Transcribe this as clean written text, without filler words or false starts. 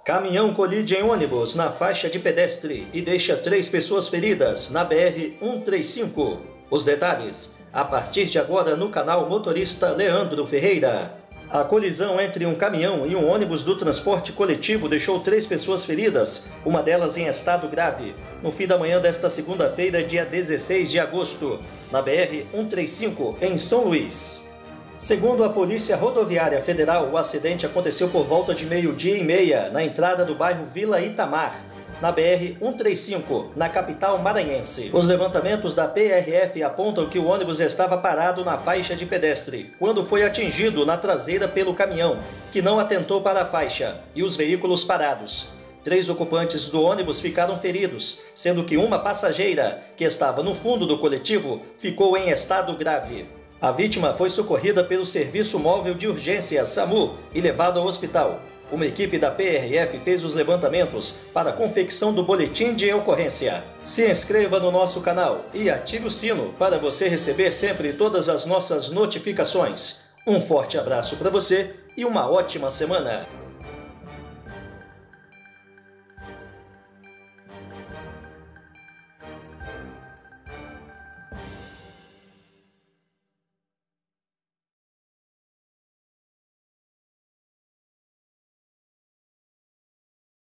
Caminhão colide em ônibus na faixa de pedestre e deixa 3 pessoas feridas na BR-135. Os detalhes, a partir de agora no canal Motorista Leandro Ferreira. A colisão entre um caminhão e um ônibus do transporte coletivo deixou 3 pessoas feridas, uma delas em estado grave, no fim da manhã desta segunda-feira, dia 16 de agosto, na BR-135, em São Luís. Segundo a Polícia Rodoviária Federal, o acidente aconteceu por volta de 12h30 na entrada do bairro Vila Itamar, na BR-135, na capital maranhense. Os levantamentos da PRF apontam que o ônibus estava parado na faixa de pedestre, quando foi atingido na traseira pelo caminhão, que não atentou para a faixa, e os veículos parados. 3 ocupantes do ônibus ficaram feridos, sendo que uma passageira, que estava no fundo do coletivo, ficou em estado grave. A vítima foi socorrida pelo Serviço Móvel de Urgência, SAMU, e levada ao hospital. Uma equipe da PRF fez os levantamentos para a confecção do boletim de ocorrência. Se inscreva no nosso canal e ative o sino para você receber sempre todas as nossas notificações. Um forte abraço para você e uma ótima semana!